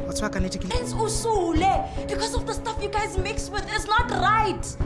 What's wrong, Kaneti? It's usule. Because of the stuff you guys mix with, it's not right.